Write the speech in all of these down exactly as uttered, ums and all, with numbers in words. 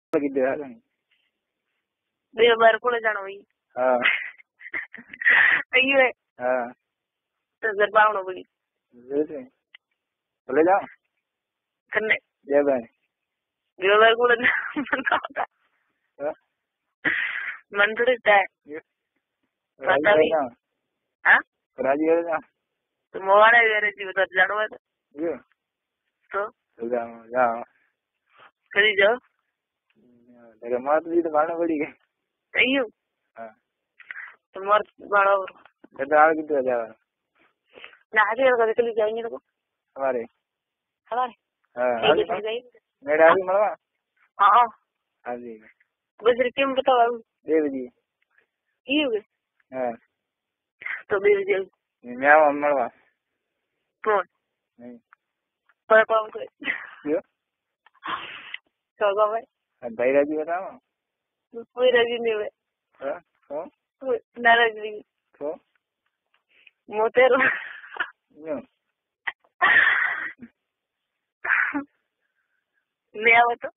gitu ya kan. Dia baru pulang jangan wih. Ah. Ayo eh. Ah. Terus bangun beli. Betul. Boleh jalan? Kena. Ya bang. Dia baru pulang mana? Hah? Mana dah? Kata ni. Hah? Keraji ada. Semua ada ada jiwa terjadi ada. Iya. So. Sudah, ya. Kali jauh. Dari mana tu itu mana beli ke? Ayo. Ah. Semua baru. Ada gitu aja. Nah, ada yang kali kali jauhnya tu. हमारे हमारे हाँ ठीक है जाइए मेरा आदमी मलवा हाँ हाँ जी बस रिक्की में बताओ बाबू दे दीजिए ये हो गए हाँ तो दे दीजिए मैं आऊँ मलवा कौन नहीं पर कौन को क्यों तो कौन है भाई राजी बताओ कोई राजी नहीं है हाँ तो कोई नाराज नहीं तो मोतेर क्यों नहीं आवा तो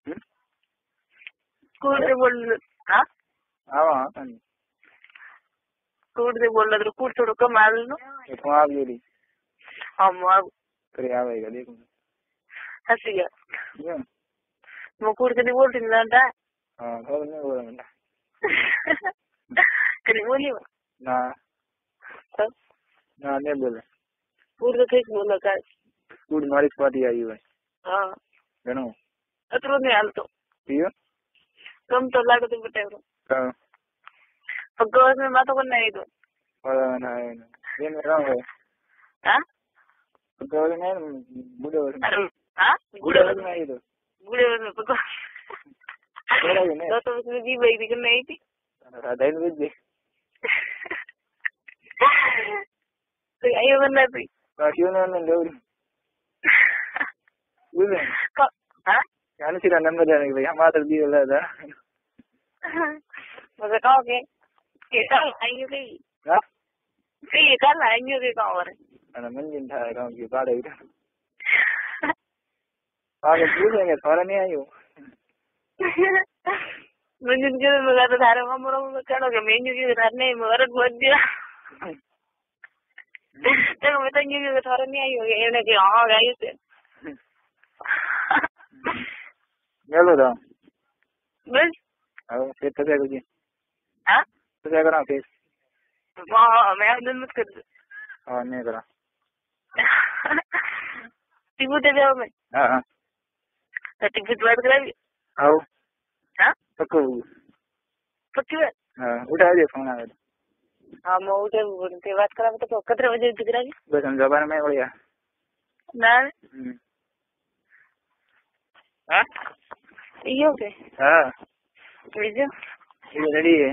स्कूल से बोल हाँ आवा हाँ स्कूल से बोल रहा तो स्कूल थोड़ा कम आ लो ये तो आप जोड़ी हम अब फिर आवेगा देखो हंसी गया क्यों मैं स्कूल से नहीं बोलती ना टा हाँ तो नहीं बोला मैंने कहीं बोली वो ना तब ना नहीं बोले स्कूल से कैसे बोला का स्कूल मारी पार्टी आई है हाँ जानो अतरो नहीं हाल तो क्यों कम तो लागत है बेटे वो हाँ पक्का में बातों करना है तो और ना ये मेरा है हाँ पक्का वाले नहीं बूढ़े वाले हाँ बूढ़े वाले नहीं तो बूढ़े वाले पक्का बूढ़े वाले नहीं तो तो उसमें जी भाई दिखने नहीं थी राधा ही बुझे तो आयो बंदा थी क्यों नहीं नहीं लोग बुझे हाँ क्या सिरा नंबर जाने के भाई हमारा भी वाला था मुझे कहो के ये कल आएंगे के हाँ के ये कल आएंगे के कहाँ और अरे मंजिल था गाँव की बाढ़ आई था आगे पूछेंगे थोड़ा नहीं आई हो मंजिल के मगर तो धारे में मरो में चढ़ो के मेन्यू के धार नहीं मगर बहुत दिया तो मैं तो न्यू के थोड़ा नहीं आई हो ये ने के हाँ गए थे चलो तो बस अब फिर तो क्या कुछ हाँ तो क्या करा फिर वाह मैं दिन मत कर हाँ नहीं करा टिकट दे दो मैं हाँ हाँ तो टिकट बात करा आओ हाँ पक्को पक्की बात हाँ उठा दिया फोन आ गया हाँ मैं उठे उनके बात करा तो कितने बजे दिख रहा है बस हम जबान में बढ़िया ना हाँ ये ओके हाँ लीजिए ये रेडी है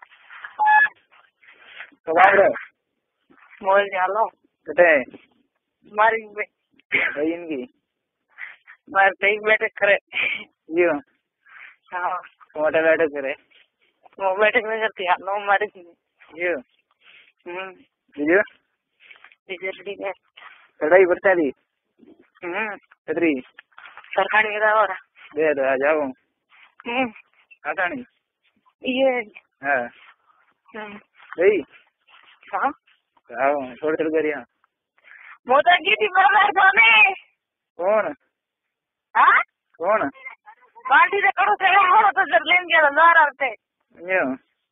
तो बाप रे मोल जालो कितने मारी में भाई इनकी मार पे बैठक करे यो हाँ मोटा बैठक करे वो बैठक नहीं करती है नो मारी यो हम्म यो लीजिए रेडी है कड़ाई बरता दी हम्म कतरी सरकार के दावा दे दो आ जाओ हम्म आता नहीं ये हाँ हम्म नहीं हाँ आओ छोड़ छोड़ कर यहाँ मोटा की थी बाहर जाने कौन हाँ कौन पार्टी से करो से हो तो जर लेंगे हजार आते यो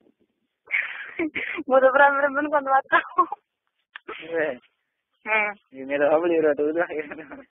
मुझे बड़ा मेरे मन को बात करो ये हम्म ये मेरा हवली रहा तो उधर